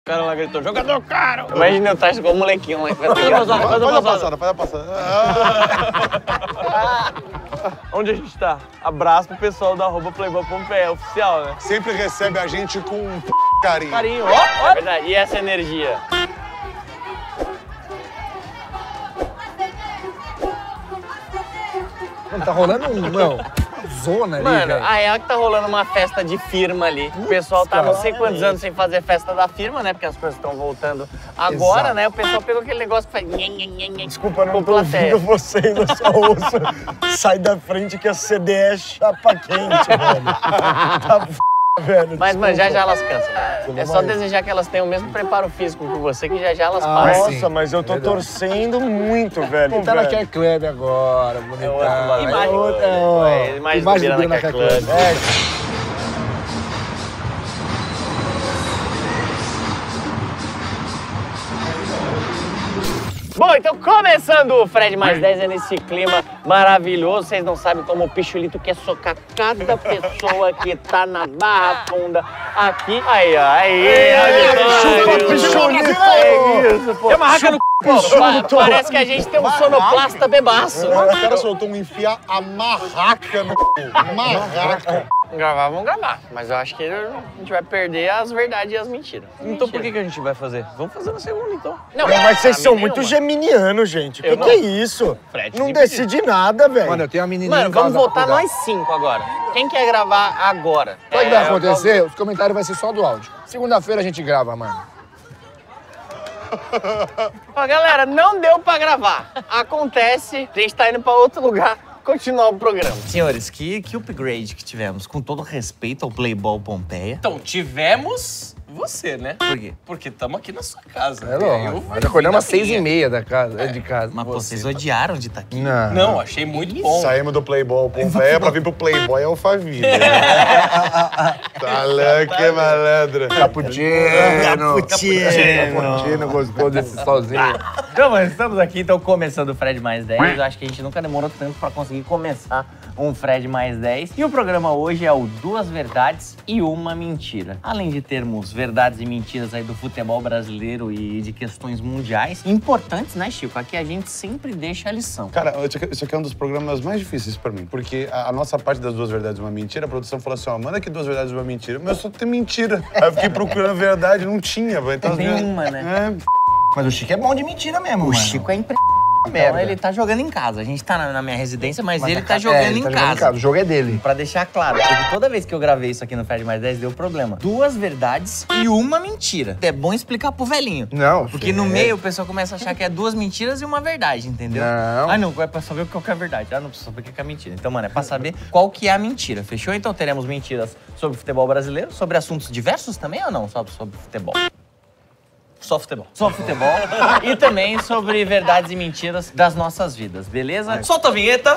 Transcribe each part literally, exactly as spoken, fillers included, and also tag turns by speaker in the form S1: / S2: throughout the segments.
S1: O cara lá gritou, jogador caro! Imagina eu trago igual o molequinho lá. Faz
S2: a passada, faz a passada, faz a passada.
S1: Onde a gente tá? Abraço pro pessoal da arroba Playboy Pompeia, oficial, né?
S2: Sempre recebe a gente com um p... carinho.
S1: Carinho, ó, ó. É verdade, e essa energia?
S3: Mano, tá rolando um, não, zona ali,
S1: Mano,
S3: velho.
S1: a real é que tá rolando uma festa de firma ali. O pessoal tá não sei quantos anos sem fazer festa da firma, né? Porque as coisas estão voltando agora,
S3: Exato.
S1: né? O pessoal pegou aquele negócio que faz...
S4: Desculpa, não tô ouvindo vocês, eu só ouço. Sai da frente que a C D é chapa quente, velho. Tá f... velho.
S1: Mas, mano, já já elas cansam.
S4: Tudo
S1: É só
S4: mais.
S1: desejar que elas tenham o mesmo preparo físico que você, que já já elas param.
S4: Nossa, mas eu tô torcendo muito, velho.
S3: Ele tá na
S4: velho.
S3: Care Club agora,
S1: É
S3: bonitão.
S1: outro bagulho.
S3: É
S1: Imagem,
S3: outra-
S1: é,
S3: ó,
S1: é, imagem do
S3: imagem
S1: Bira
S3: do Bira
S1: na
S3: na
S1: Care
S3: Care Club.
S1: Club.
S3: É.
S1: Bom, então começando o Fred Mais dez é nesse clima maravilhoso. Vocês não sabem como o Pichulito quer socar cada pessoa que tá na Barra Funda aqui. Aí, ó, aí,
S4: chupa, Pichulito!
S1: É isso, pô.
S4: Tem uma raca no
S1: Pô, pa- parece que a gente tem um sonoplasta bebaço.
S2: O cara soltou um enfiar a marraca no c... Marraca.
S1: Gravar, vamos gravar. Mas eu acho que a gente vai perder as verdades e as mentiras.
S5: Então por que, que a gente vai fazer? Vamos fazer na segunda, então.
S1: Não,
S4: Mas vocês
S1: pra
S4: são
S1: mim
S4: muito
S1: nenhuma.
S4: geminianos, gente. O que,
S1: Eu
S4: que
S1: não.
S4: é isso?
S1: Fred,
S4: não
S1: me
S4: decide nada, velho.
S3: Mano, eu tenho uma menininha
S1: Mano,
S3: em casa
S1: vamos votar
S3: pra cuidar.
S1: nós cinco agora. Quem quer gravar agora?
S3: Sabe o que
S1: É,
S3: vai
S1: eu-
S3: acontecer? Os comentários vai ser só do áudio. Segunda-feira a gente grava, mano.
S1: Ó, galera, não deu pra gravar. Acontece, a gente tá indo pra outro lugar continuar o programa.
S5: Senhores, que, que upgrade que tivemos, com todo respeito ao Playboy Pompeia.
S6: Então, tivemos você, né?
S5: Por quê?
S6: Porque estamos aqui na sua casa.
S3: É lógico.
S6: Eu
S3: Nós acordamos às
S6: fui na
S3: seis e
S6: minha.
S3: meia da casa, de casa.
S5: Mas pô, vocês odiaram de estar aqui.
S3: Não.
S6: Não, achei muito bom.
S2: Saímos do Playboy Pompeia pra vir pro Playboy Alphaville. Tá louco, é malandro.
S3: Cappuccino.
S5: Cappuccino.
S3: Cappuccino, gostoso desse solzinho.
S5: Então, mas estamos aqui, então, começando o Fred Mais dez. Eu acho que a gente nunca demorou tanto pra conseguir começar um Fred Mais dez. E o programa hoje é o Duas Verdades e Uma Mentira. Além de termos verdades e mentiras aí do futebol brasileiro e de questões mundiais, importantes, né, Chico? Aqui a gente sempre deixa a lição.
S2: Cara, isso aqui é um dos programas mais difíceis pra mim. Porque a, a nossa parte das duas verdades e uma mentira, a produção falou assim, ó, manda aqui duas verdades e uma mentira. Mas só tem mentira. Aí eu fiquei procurando verdade, não tinha, velho. Então,
S5: Tem
S2: as minhas-
S5: uma, né?
S2: É,
S3: Mas o Chico é bom de mentira mesmo,
S5: O
S3: mano.
S5: Chico é impre... Então
S3: merda.
S5: ele tá jogando em casa. A gente tá na, na minha residência, mas,
S3: Mas
S5: ele
S3: a
S5: tá
S3: ca-
S5: jogando,
S3: é, ele
S5: em,
S3: tá
S5: casa.
S3: O jogo é dele.
S5: Pra deixar claro, porque toda vez que eu gravei isso aqui no Fred Mais dez, deu problema. Duas verdades e uma mentira. É bom explicar pro velhinho.
S3: Não,
S5: Porque no meio o pessoal começa a achar que é duas mentiras e uma verdade, entendeu?
S3: Não.
S5: Ah, não, é pra saber qual que é a verdade. Ah, não precisa saber o que é a mentira. Então, mano, é pra saber qual que é a mentira, fechou? Então teremos mentiras sobre futebol brasileiro, sobre assuntos diversos também ou não? Só sobre futebol? Só futebol. Só futebol. E também sobre verdades e mentiras das nossas vidas, beleza?
S6: Solta a vinheta.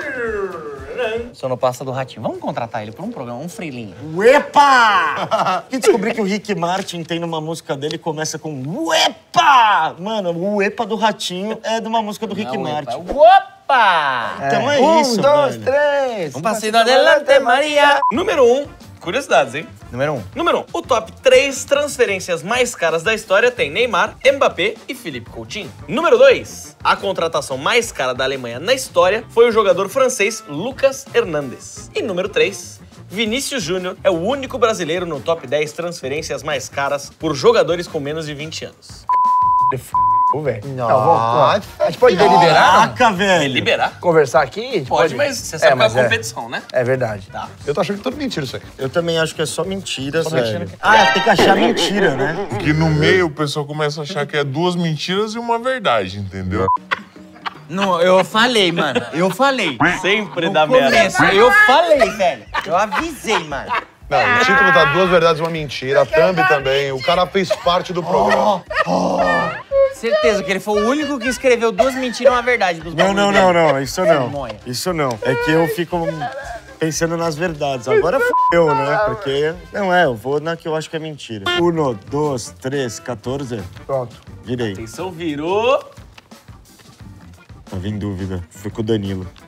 S5: Sonoplasta do Ratinho. Vamos contratar ele pra um programa, um freelinho.
S4: Uepa! Que descobri que o Rick Martin tem numa música dele começa com Uepa! Mano, o Uepa do Ratinho é de uma música do Rick Martin.
S5: Opa!
S4: Então é,
S3: um,
S4: isso,
S3: dois,
S4: velho.
S3: três.
S5: Um passinho adelante, Maria.
S6: Número um, curiosidades, hein?
S5: Número um.
S6: Número um, o top três transferências mais caras da história tem Neymar, Mbappé e Felipe Coutinho. Número dois, a contratação mais cara da Alemanha na história foi o jogador francês Lucas Hernandes. E número três, Vinícius Júnior é o único brasileiro no top dez transferências mais caras por jogadores com menos de vinte anos.
S3: Ô, velho. Não, vamos, a gente pode deliberar?
S4: Caraca, velho.
S6: Liberar?
S3: Conversar aqui? A gente
S6: Pode, mas você sabe
S3: É, mas
S6: que é uma
S3: é.
S6: competição, né?
S3: É verdade.
S6: Tá.
S2: eu tô achando que tudo mentira isso aí.
S4: Eu também acho que é só mentira, velho. Ah, tem que achar mentira, né?
S7: Que no meio o pessoal começa a achar que é duas mentiras e uma verdade, entendeu?
S5: Não, eu falei, mano. Eu falei.
S1: Sempre
S5: No
S1: dá merda.
S5: começo, eu falei, velho. Eu avisei, mano.
S2: Não, o título tá duas verdades e uma mentira, a thumb também. O cara fez parte do programa.
S5: Certeza que ele foi o único que escreveu duas mentiras e uma verdade dos
S4: Não, não,
S5: bagulhos
S4: não,
S5: dele.
S4: não. Isso não.
S5: Monha.
S4: Isso não. É que eu fico pensando nas verdades. Agora f***eu, né? Porque, não é, eu vou na que eu acho que é mentira. Um, dois, três, quatorze.
S3: Pronto.
S4: Virei.
S6: Atenção, virou.
S4: Tava em dúvida. Fui com o Danilo.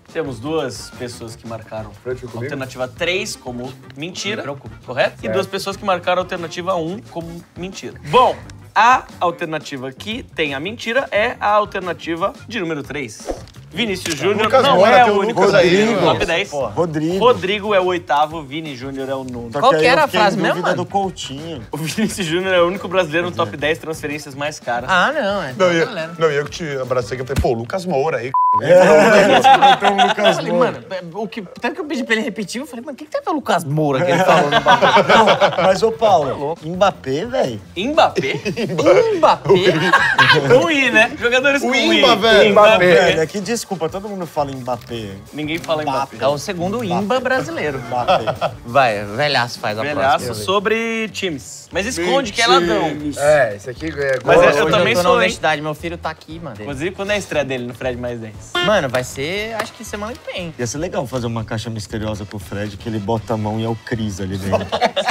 S6: Temos duas pessoas que marcaram
S2: Fred, foi comigo?
S6: alternativa três como mentira, correto? E duas pessoas que marcaram alternativa um como mentira. Bom, a alternativa que tem a mentira é a alternativa de número três. Vinícius Júnior
S2: Lucas
S6: não
S2: Moura
S6: é
S2: tem
S6: o
S2: o
S6: único
S2: Lucas aí,
S6: brasileiro no
S2: mano.
S6: top dez.
S4: Rodrigo.
S6: Rodrigo é o oitavo, Vini Júnior é o nono.
S4: Só
S5: Qual
S4: aí
S5: que
S4: eu
S5: era a
S4: fiquei
S5: frase
S4: em
S5: mesmo,
S4: dúvida
S5: mano?
S4: do Coutinho.
S6: O Vinícius Júnior é o único brasileiro no top dez transferências mais caras.
S5: Ah, não, é.
S2: Não, e
S5: galera.
S2: não, e eu que te abracei, que eu falei, pô, Lucas Moura aí.
S4: Então, o Lucas
S5: Falei,
S4: Moura.
S5: mano, o que, tanto que eu pedi pra ele repetir, eu falei, mano, o que, que tem a ver o Lucas Moura que ele falou no bagulho?
S4: Não, mas, ô Paulo, Mbappé, velho.
S6: Mbappé?
S5: Mbappé?
S6: Um I, né? Jogadores com
S2: O
S6: I.
S2: Imba, velho.
S4: Mbappé. É que desculpa, todo mundo fala Mbappé.
S6: Ninguém fala Mbappé.
S5: É o segundo Imba brasileiro.
S4: Mbappé.
S5: Vai, velhaço faz a
S6: Velhaço
S5: próxima.
S6: sobre times. Mas esconde que é ladrão.
S3: É, esse aqui é...
S6: Mas
S3: gol-
S6: é- eu
S5: Hoje
S6: também
S5: eu tô na
S6: sou, hein?
S5: universidade, meu filho tá aqui, mano.
S6: Inclusive, quando é a estreia dele no Fred mais dez?
S5: Mano, vai ser, acho que semana que vem.
S4: Ia ser legal fazer uma caixa misteriosa pro Fred, que ele bota a mão e é o Cris ali dentro.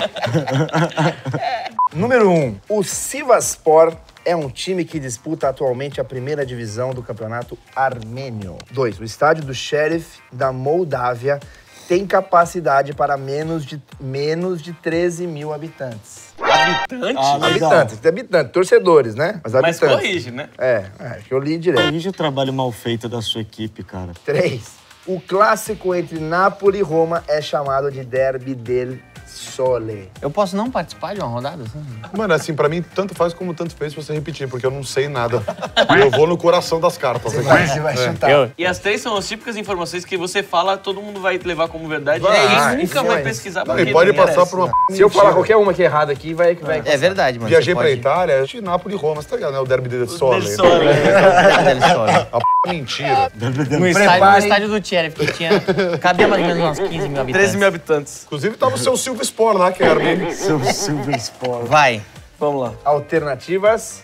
S3: Número um, o Sivasspor é um time que disputa atualmente a primeira divisão do campeonato armênio. Dois, o estádio do Sheriff da Moldávia tem capacidade para menos de, menos de treze mil habitantes.
S6: Habitante?
S4: Ah, legal.
S3: Habitantes, tem habitantes, torcedores, né? Mas
S6: Mas
S3: habitantes.
S6: corrige, né?
S3: É, é, que eu li direto.
S4: Corrige o trabalho mal feito da sua equipe, cara.
S3: Três, o clássico entre Nápoles e Roma é chamado de Derby del Sole.
S5: Eu posso não participar de uma rodada? Assim?
S2: Mano, assim, pra mim, tanto faz como tanto fez você repetir, porque eu não sei nada. Eu vou no coração das cartas.
S3: Você vai, você vai chutar.
S5: Eu?
S6: E as três são as típicas informações que você fala, todo mundo vai levar como verdade.
S3: Vai,
S6: e ninguém
S3: vai,
S6: nunca
S3: vai.
S6: vai pesquisar.
S2: Não,
S6: porque
S2: e pode
S6: ninguém
S2: passar
S6: merece.
S2: por uma
S3: Se eu falar qualquer uma que é errada aqui, vai que vai.
S5: É verdade, mano.
S2: Viajei
S5: você
S2: pra
S5: pode-
S2: Itália, de Nápoles e Roma, você tá ligado, né? O derby del Sole.
S6: Del Sole.
S5: Del Sole.
S2: A p... mentira.
S5: No estádio, no estádio do Thierry, que tinha... Cabia mais ou menos uns quinze mil habitantes.
S6: treze mil habitantes.
S2: Inclusive tava o seu Silvio Sport lá, que era armênio.
S4: Seu Silver Sport.
S5: Vai.
S6: Vamos lá.
S3: Alternativas: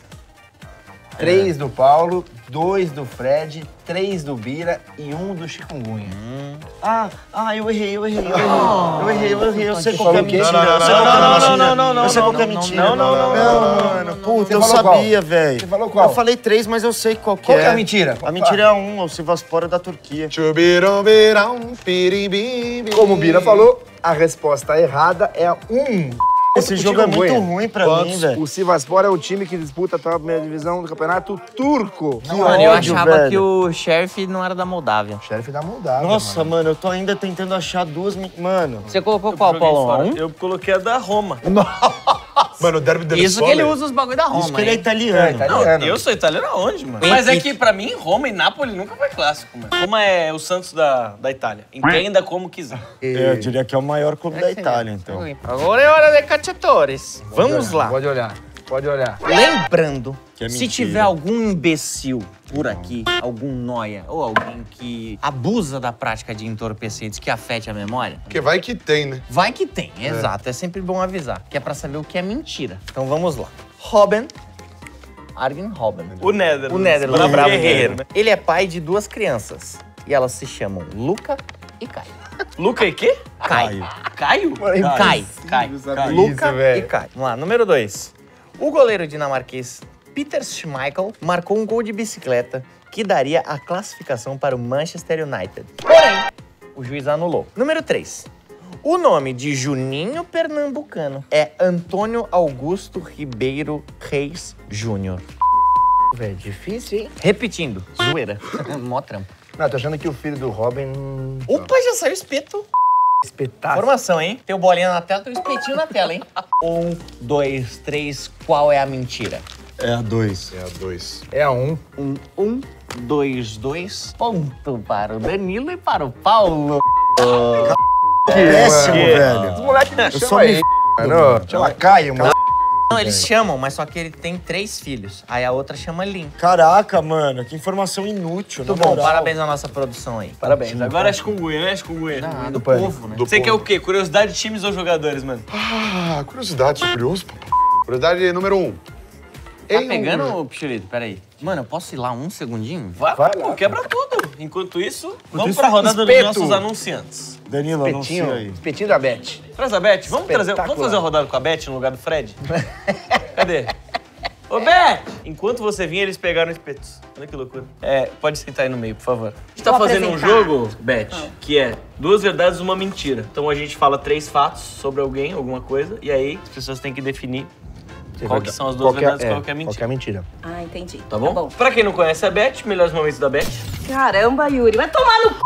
S3: três do Paulo, dois do Fred, três do Bira e um do Chikungunya.
S4: Ah, ah, eu errei, eu errei, eu errei. Eu errei, eu errei, eu sei qual que é
S3: falou o quê?
S4: mentira.
S2: Não,
S4: Eu sei
S2: não,
S4: qual que é
S6: não,
S4: mentira.
S6: não, não, não,
S4: Eu sei
S6: não,
S4: qual que é
S6: não,
S4: mentira.
S6: não, não, não,
S4: Não, mano, puta,
S3: Você
S4: eu
S3: falou qual?
S4: sabia, velho.
S3: Você falou qual?
S4: Eu falei três, mas eu sei qual que
S3: Qual
S4: é.
S3: que é a mentira?
S4: A mentira é um, é o Sivasspor da Turquia.
S2: Chubirumbirão, piribim,
S3: Como o Bira falou, a resposta errada é a um.
S4: Esse
S3: O
S4: jogo é muito
S3: Chikungunya.
S4: ruim pra
S2: Quantos?
S4: mim, velho.
S3: O Sivasspor é o time que disputa a atual primeira divisão do campeonato turco.
S4: Que
S5: Mano, eu
S4: ódio,
S5: achava
S4: velho.
S5: que o Sheriff não era da Moldávia.
S3: Chefe da Moldávia.
S4: Nossa,
S3: mano.
S4: mano, eu tô ainda tentando achar duas... mi- Mano,
S5: Você colocou qual,
S6: Joguei
S5: Paulo?
S6: fora.
S5: Um?
S6: Eu coloquei a da Roma.
S2: Mano, o derby del
S5: Isso
S2: Sole...
S5: que ele usa os bagulho da Roma,
S4: isso que ele é
S5: hein?
S4: italiano.
S3: É, italiano.
S6: Não, eu sou italiano aonde, mano?
S5: Em
S6: Mas é
S5: Pizza.
S6: que pra mim, Roma e Nápoles nunca foi clássico, mano. Roma é o Santos da, da Itália. Entenda como quiser.
S4: É, eu diria que é o maior clube da Itália, então.
S5: Agora é hora de cacciatores. Vamos lá.
S3: Pode olhar, pode olhar.
S5: Lembrando,
S4: Que é
S5: se
S4: mentira.
S5: tiver algum imbecil por aqui, algum noia ou alguém que abusa da prática de entorpecentes que afete a memória,
S2: Porque vai que tem, né?
S5: vai que tem, exato. É sempre bom avisar, que é pra saber o que é mentira. Então vamos lá. Robin, Arjen Robben.
S6: O Netherlands.
S5: O Netherlands,
S6: Bravo
S5: bravo
S6: guerreiro,
S5: guerreiro.
S6: né?
S5: Ele é pai de duas crianças e elas se chamam Luca e Kai.
S6: Luca e quê?
S5: Kai.
S6: Caio?
S5: Kai.
S6: Kai.
S5: Luca
S3: velho.
S5: e Kai. Vamos lá, número dois. O goleiro dinamarquês Peter Schmeichel marcou um gol de bicicleta que daria a classificação para o Manchester United. Porém, o juiz anulou. Número três. O nome de Juninho Pernambucano é Antônio Augusto Ribeiro Reis Júnior.
S3: Velho, difícil, hein?
S5: Repetindo, zoeira. Mó trampo.
S3: Não, tô achando que o filho do Robin...
S5: Opa, já saiu espeto.
S3: Espetáculo.
S5: Informação, hein? Tem o bolinha na tela, tem o espetinho na tela, hein? Um, dois, três, qual é a mentira?
S4: É a dois.
S2: É a dois.
S3: É a um.
S5: Um, um, dois, dois, ponto para o Danilo e para o Paulo.
S4: Péssimo,
S3: Os
S4: velho.
S3: moleques me
S4: Eu
S3: chamam
S4: sou
S3: aí, mano. Chama Caio, mano.
S5: Não, eles chamam, mas só que ele tem três filhos. Aí a outra chama Lin.
S4: Caraca, mano, que informação inútil.
S5: Muito
S4: na
S5: bom,
S4: moral.
S5: parabéns à nossa produção aí.
S6: Parabéns. Agora é chikungunya, né? Chikungunya.
S5: Ah, do
S3: pânico.
S5: povo, né?
S2: Do
S6: Você
S2: povo.
S6: quer o quê? Curiosidade de times ou jogadores, mano?
S2: Ah, curiosidade, sou curioso, papai. Curiosidade número um.
S5: Tá
S2: Em um-
S5: pegando, ô, Pichulito? Peraí. Mano, eu posso ir lá um segundinho?
S6: Vai,
S3: Vai
S6: pô,
S3: lá.
S6: quebra tudo. Enquanto isso, vamos
S3: isso,
S6: pra rodada
S3: espeto.
S6: dos nossos anunciantes.
S4: Danilo,
S3: Espetinho,
S4: anuncia aí.
S3: espetinho da Beth.
S6: Traz a Beth. Vamos, trazer, vamos
S3: Espetacular.
S6: fazer a rodada com a Beth no lugar do Fred? Cadê? Ô, Ô, Beth! Enquanto você vinha, eles pegaram espetos. Olha que loucura. É, pode sentar aí no meio, por favor. A gente tá
S8: Vou
S6: fazendo um
S8: apresentar.
S6: jogo, Beth, que é duas verdades e uma mentira. Então a gente fala três fatos sobre alguém, alguma coisa, e aí as pessoas têm que definir qual que são as duas
S3: Qual que é-
S6: verdades e
S3: é,
S6: qual que é a mentira.
S3: Qual que é a mentira.
S8: Ah, entendi.
S6: Tá bom? Pra quem não conhece a Beth, melhores momentos da Beth.
S8: Caramba, Yuri, vai tomar no c...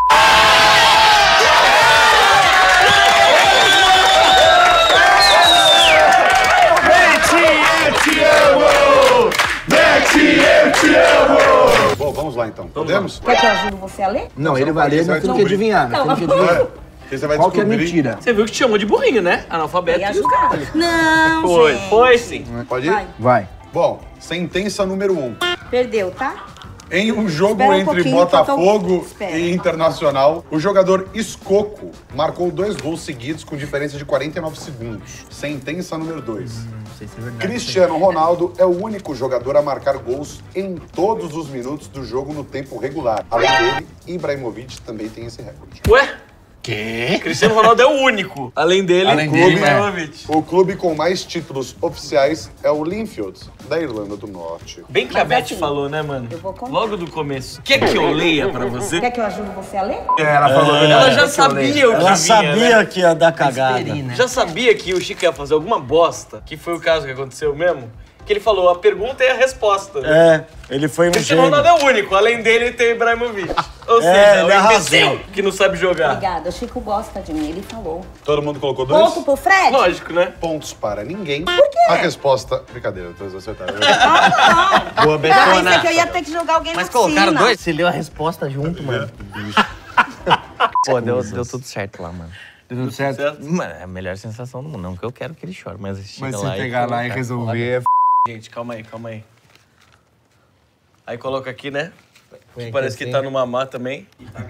S2: Bom, vamos lá então. Podemos?
S8: Quer que eu ajude você a ler?
S3: Não, ele vai ler,
S2: Você vai
S3: nós temos
S2: descobrir.
S3: que adivinhar. Nós temos que adivinhar.
S2: É. Porque você vai
S3: Qual que é a
S2: descobrir.
S3: mentira?
S6: Você viu que te chamou de burrinho, né? Analfabeto.
S8: Ia ajudar. Não,
S6: Foi,
S8: gente.
S6: foi sim.
S2: Pode ir?
S8: Vai.
S3: Vai.
S2: Bom, sentença número um.
S8: Perdeu, tá?
S2: Em um jogo
S8: Espera um
S2: entre
S8: pouquinho que eu tô-
S2: Botafogo
S8: Espera.
S2: e Internacional, o jogador Escoco marcou dois gols seguidos com diferença de quarenta e nove segundos. Sentença número dois.
S5: Não sei se é verdade.
S2: Cristiano Ronaldo é o único jogador a marcar gols em todos os minutos do jogo no tempo regular. Além dele, Ibrahimovic também tem esse recorde.
S6: Ué? Quê? Cristiano Ronaldo é o único. Além dele,
S2: Além
S6: o
S2: dele,
S6: clube
S2: é.
S6: Ibrahimovic.
S2: O clube com mais títulos oficiais é o Linfield, da Irlanda do Norte.
S6: Bem que a
S8: Mas
S6: Beth
S8: assim,
S6: falou, né, mano?
S8: eu vou contar.
S6: Logo do começo. Quer que eu leia pra você?
S8: Quer que eu ajude você a ler?
S3: Ela falou.
S6: Ela já sabia o que
S4: Ela
S6: vinha,
S4: sabia
S6: né?
S4: que ia dar cagada.
S6: Já sabia que o Chico ia fazer alguma bosta, que foi o caso que aconteceu mesmo? Que ele falou, a pergunta é a resposta.
S4: É, ele foi um
S6: Cristiano
S4: gênio.
S6: Ronaldo é o único, além dele tem o Ibrahimovic. Ou
S4: É,
S6: seja,
S4: ele
S6: o imbecil
S4: arrasou.
S6: que não sabe jogar.
S8: Obrigada, o Chico gosta de mim, ele falou.
S2: Todo mundo colocou dois?
S8: Ponto pro Fred?
S6: Lógico, né?
S2: Pontos para ninguém. Por quê? A resposta... Brincadeira, todos acertaram.
S8: Ah, não.
S5: Boa,
S8: Eu pensei
S5: Betona.
S8: que eu ia ter que jogar alguém
S5: Mas
S8: na
S5: colocaram
S8: piscina.
S5: dois? Você leu a resposta junto, mano. Pô, deu, deu tudo certo lá, mano.
S3: Tudo certo?
S5: Mano, é a melhor sensação do mundo. Não que eu quero que ele chore, mas chega
S3: Mas
S5: lá
S3: se pegar lá e
S5: colocar.
S3: resolver...
S6: Gente, calma aí, calma aí. Aí coloca aqui, né? Que
S3: aqui
S6: parece que
S3: assim.
S6: tá no mamá também.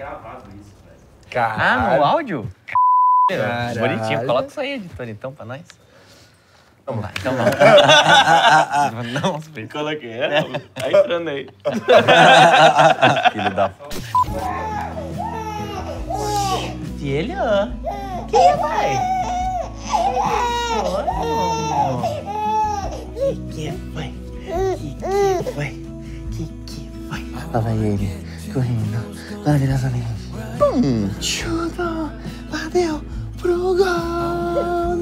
S5: Ah, no áudio?
S3: Caralho.
S5: Bonitinho. Coloca isso aí, editor, então, pra nós. Vamos lá, então vamos. Não, filho
S6: Coloquei, é? Tá entrando aí.
S5: da f... E ele, ó. Quem vai? Que que foi? Que que foi? Que que foi? Lá vai ele, correndo, maravilhosamente. Pum! Chuta! Bateu pro gol!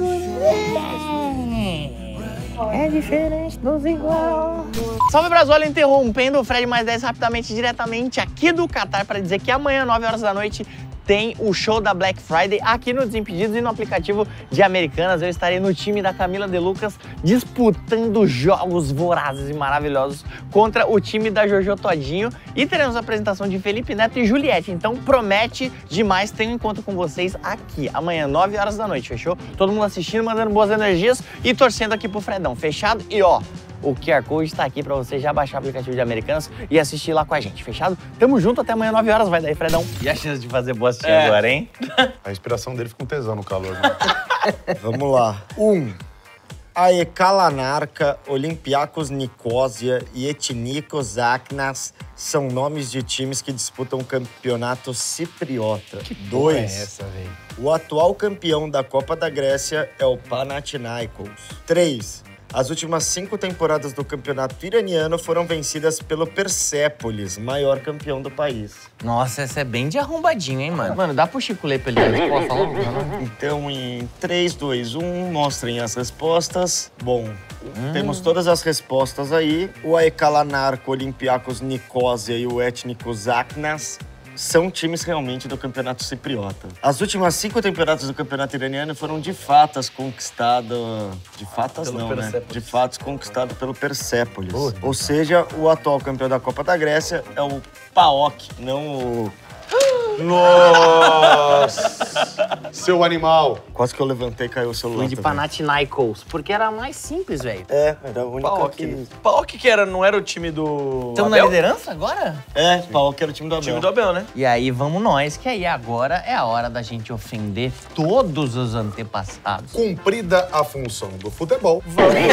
S5: É diferente dos igual. Salve Brasil, olha, interrompendo o Fred mais dez rapidamente, diretamente aqui do Catar, para dizer que amanhã, nove horas da noite, tem o show da Black Friday aqui no Desimpedidos e no aplicativo de Americanas. Eu estarei no time da Camila De Lucas disputando jogos vorazes e maravilhosos contra o time da Jojo Todinho e teremos a apresentação de Felipe Neto e Juliette. Então promete demais, tenho um encontro com vocês aqui amanhã, nove horas da noite, fechou? Todo mundo assistindo, mandando boas energias e torcendo aqui pro Fredão, fechado? E ó, o Q R Code está aqui para você já baixar o aplicativo de Americanas e assistir lá com a gente, fechado? Tamo junto, até amanhã, nove horas, vai daí, Fredão. E a chance de fazer boa assistir
S6: É.
S5: agora, hein?
S2: A inspiração dele fica um tesão no calor. Né?
S4: Vamos lá. Um. Aekalanarka, Olympiacos Nicosia e Ethnikos Aknas são nomes de times que disputam o campeonato cipriota. Dois. O atual campeão da Copa da Grécia é o Panathinaikos. Três. As últimas cinco temporadas do campeonato iraniano foram vencidas pelo Persépolis, maior campeão do país.
S5: Nossa, essa é bem de arrombadinho, hein, mano? Mano, dá pro Chico ler pra ele dar a resposta logo?
S4: Então, em três, dois, um, mostrem as respostas. Bom, temos todas as respostas aí. O Aekalanarka, Olympiacos Nicosia e o Ethnikos Aknas são times realmente do campeonato cipriota. As últimas cinco temporadas do campeonato iraniano foram de fatas conquistadas... De fatas
S6: Pelo
S4: não, né?
S6: Persépolis.
S4: De fatos conquistado pelo Persépolis. Ou seja, o atual campeão da Copa da Grécia é o PAOK, não o...
S2: Nossa! Seu animal!
S4: Quase que eu levantei e caiu o celular
S5: Fui de
S4: também.
S5: Panathinaikos, porque era mais simples, velho.
S4: É, era a única
S6: Paok.
S4: que...
S6: Paok que era, não era o time do
S5: Estamos na
S6: Abel?
S5: liderança agora?
S4: É, PAOK era o time do
S6: O
S4: Abel.
S6: time do Abel, né?
S5: E aí vamos nós, que aí agora é a hora da gente ofender todos os antepassados.
S2: Cumprida a função do futebol.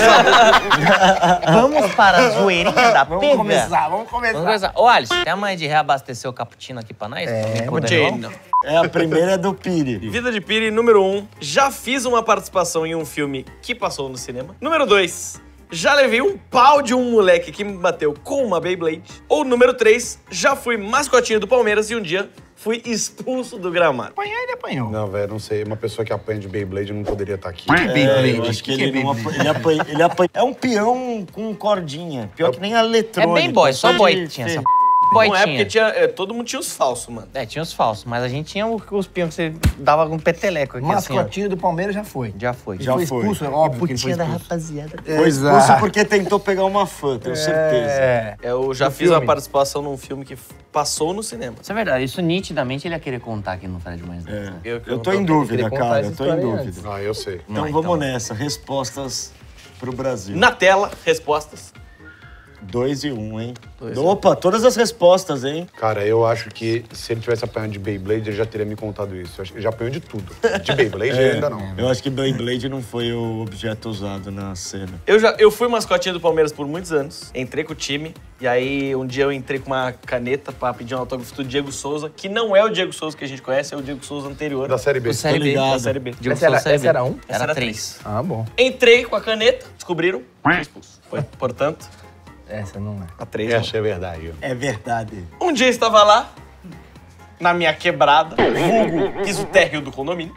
S5: Vamos para a zoeirinha da pega.
S3: Vamos começar, vamos começar.
S5: Vamos começar. Ô, Alisson, tem a manhã de reabastecer o cappuccino aqui pra nós? É,
S6: Cappuccino.
S4: É, a primeira é do Piri.
S6: Vida de Piri, número um. Já fiz uma participação em um filme que passou no cinema. Número dois. já levei um pau de um moleque que me bateu com uma Beyblade. Ou número três, já fui mascotinho do Palmeiras e um dia fui expulso do gramado.
S3: Apanhar, ele apanhou.
S2: Não, velho, não sei. Uma pessoa que apanha de Beyblade não poderia estar aqui.
S3: Que Beyblade?
S4: Eu acho que,
S3: que
S4: ele,
S3: é
S4: não
S3: Beyblade?
S4: apanha, ele, apanha, ele apanha. É um peão com cordinha. Pior que nem a
S5: É
S4: eletrônica.
S5: bem boy, só
S4: de
S5: boy que tinha essa
S4: fer-
S5: p... Boy
S6: Não é porque
S5: tinha.
S6: tinha, é, todo mundo tinha os falsos, mano.
S5: É, tinha os falsos, mas a gente tinha o- os piões que você dava com peteleco aqui assim, ó.
S3: Mascotinho do Palmeiras já foi.
S5: Já foi.
S3: Ele
S4: Já
S3: foi
S4: foi.
S3: expulso, é óbvio que ele foi
S5: Putinha da
S3: expulso.
S5: rapaziada.
S4: Foi expulso porque tentou pegar uma fã, tenho certeza.
S3: É.
S6: Eu já
S3: No
S6: fiz uma
S3: filme.
S6: participação num filme que f- passou no cinema.
S5: Isso é verdade, isso nitidamente ele ia querer contar aqui no Fred Mais dez.
S4: É.
S6: Eu-
S4: Eu tô em dúvida,
S3: queria contar
S4: cara.
S3: essa
S4: Eu tô em
S3: história aí
S4: dúvida.
S2: Ah, eu sei.
S4: Então
S5: Não,
S4: vamos
S5: então.
S4: nessa. Respostas pro Brasil.
S6: Na tela, respostas.
S4: Dois e um, hein? Opa, todas as respostas, hein?
S2: Cara, eu acho que se ele tivesse apanhado de Beyblade, ele já teria me contado isso. Eu acho que ele já apanhou de tudo. De Beyblade,
S4: É,
S2: ainda não.
S4: Eu acho que Beyblade não foi o objeto usado na cena.
S6: Eu, já, eu fui mascotinho do Palmeiras por muitos anos. Entrei com o time. E aí, um dia eu entrei com uma caneta pra pedir um autógrafo do Diego Souza, que não é o Diego Souza que a gente conhece, é o Diego Souza anterior.
S2: Da Série B.
S5: O Série B.
S4: ligado.
S6: Da Série B.
S5: Diego
S3: Essa era-
S5: Souza Série
S3: essa
S5: B.
S3: era um?
S5: Era,
S6: Era
S5: três.
S3: Ah, bom.
S6: Entrei com a caneta, descobriram, fui expulso. Foi, portanto,
S3: Essa não é.
S6: a três.
S2: Essa é verdade.
S4: É verdade.
S6: Um dia eu estava lá, na minha quebrada, vulgo piso térreo do condomínio.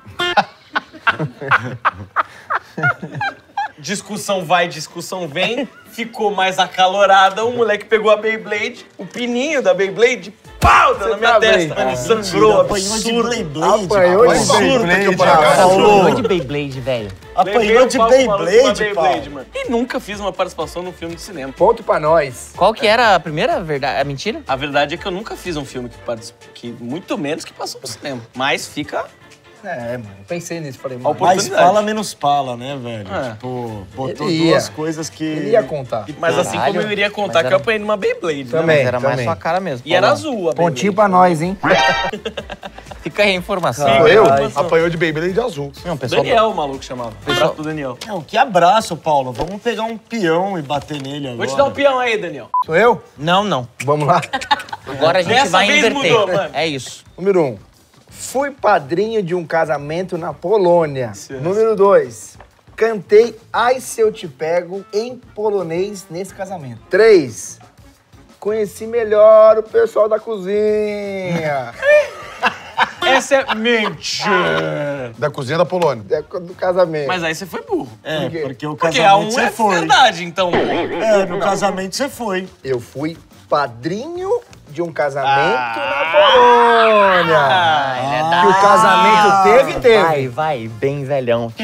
S6: Discussão vai, discussão vem. Ficou mais acalorada. O moleque pegou a Beyblade, o pininho da Beyblade, pau, deu na minha
S3: tá
S6: testa.
S3: bem.
S6: Sangrou,
S4: Apanhou de
S6: absurdo.
S4: Beyblade.
S3: Apanhou de
S4: rapaz.
S3: Beyblade,
S2: cara.
S5: Apanhou de Beyblade, velho.
S6: Levei
S4: Apanhou
S6: o
S4: de
S6: pau pro maluco com uma
S4: Beyblade, Paulo.
S6: mano. E nunca fiz uma participação num filme de cinema.
S3: Ponto pra nós.
S5: Qual que era a primeira verdade? A mentira?
S6: A verdade é que eu nunca fiz um filme que participou, que muito menos que passou no cinema. Mas fica
S3: É, mano. Pensei nisso. Falei,
S6: a
S3: mano.
S4: Mas
S6: oportunidade.
S4: fala menos pala, né, velho?
S6: É.
S4: Tipo, botou
S3: Ele ia.
S4: duas coisas que...
S3: Ele ia contar.
S6: Mas assim
S5: Caralho.
S6: como eu iria contar
S5: Mas
S6: que
S5: era-
S6: eu apanhei numa Beyblade, né?
S3: Também.
S5: Mas era mais
S3: também.
S5: sua cara mesmo.
S6: E era
S5: Paulão.
S6: azul a
S3: Pontinho
S6: Beyblade.
S3: pra nós, hein?
S5: Fica aí a informação.
S3: Sou eu?
S2: Apanhou de Beyblade azul.
S5: Não, pessoal.
S6: Daniel, o maluco chamava. Abraço pro Daniel.
S4: Não, que abraço, Paulo. Vamos pegar um peão e bater nele agora.
S6: Vou te dar um peão aí, Daniel.
S3: Sou eu?
S5: Não, não.
S3: Vamos lá.
S5: Agora a gente
S6: Dessa
S5: vai
S6: vez
S5: inverter.
S6: mudou, mano.
S5: É isso.
S3: Número um. Fui padrinho de um casamento na Polônia. Número dois. Cantei Ai Se Eu Te Pego em polonês nesse casamento. Três. Conheci melhor o pessoal da cozinha.
S6: Essa é mentira.
S2: Da cozinha da Polônia.
S3: É do casamento.
S6: Mas aí você foi burro.
S4: É,
S3: Por quê?
S4: porque o
S6: Porque a
S4: casamento
S6: um
S4: você
S6: é
S4: foi.
S6: verdade, então.
S4: É, no casamento você foi.
S3: Eu fui padrinho de um casamento na Polônia.
S5: Ah, ele é da...
S3: Que o casamento teve, teve.
S5: Vai, vai, bem velhão.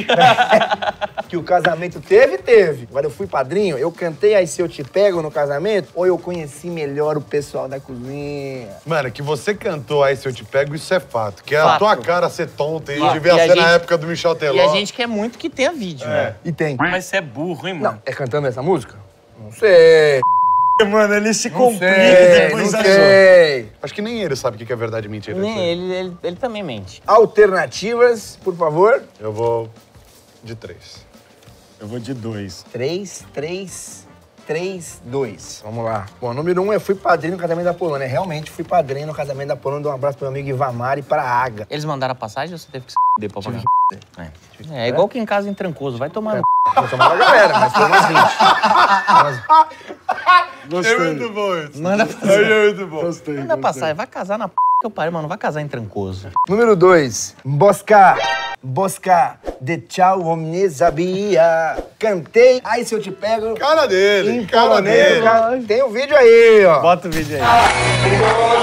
S3: Que o casamento teve, teve. Agora eu fui padrinho, eu cantei Aí Se Eu Te Pego no casamento, ou eu conheci melhor o pessoal da cozinha.
S2: Mano, que você cantou Aí Se Eu Te Pego, isso é fato. Que a
S5: Fato.
S2: tua cara ser tonta e
S5: Fato.
S2: devia
S5: E a
S2: ser na
S5: gente-
S2: época do Michel Teló.
S5: E a gente quer muito que tenha vídeo, né?
S3: E tem.
S6: Mas você é burro, hein, mano?
S3: Não, é cantando essa música? Não sei.
S4: Mano, ele se
S3: Não
S4: complica
S3: sei,
S4: e depois
S3: não
S4: achou.
S3: sei.
S2: Acho que nem ele sabe o que é verdade e mentira.
S5: Nem ele, ele, ele também mente.
S3: Alternativas, por favor.
S2: Eu vou de três.
S4: Eu vou de dois.
S3: Três, três, três, dois. Vamos lá. Bom, número um, eu fui padrinho no casamento da Polônia. Realmente fui padrinho no casamento da Polônia. Dou um abraço pro meu amigo Ivamar e pra Aga.
S5: Eles mandaram a passagem ou você teve que se f*** pra pagar? É. É igual que em casa em Trancoso. Vai tomar no...
S3: Não chamava a galera, mas foi umas vinte.
S4: Gostei.
S2: bom isso.
S5: Manda passagem.
S2: É muito bom.
S4: Gostei.
S5: Manda
S4: gostei.
S5: passagem. Vai casar na p... que eu pariu, mano. Não vai casar em Trancoso.
S3: Número dois, Bosca, Bosca, de tchau, omni sabia. Cantei, Ai Se Eu Te Pego.
S2: Cara dele,
S3: Em
S2: cara
S3: polonês,
S2: dele.
S3: cara. Tem o vídeo aí, ó.
S5: Bota o vídeo aí.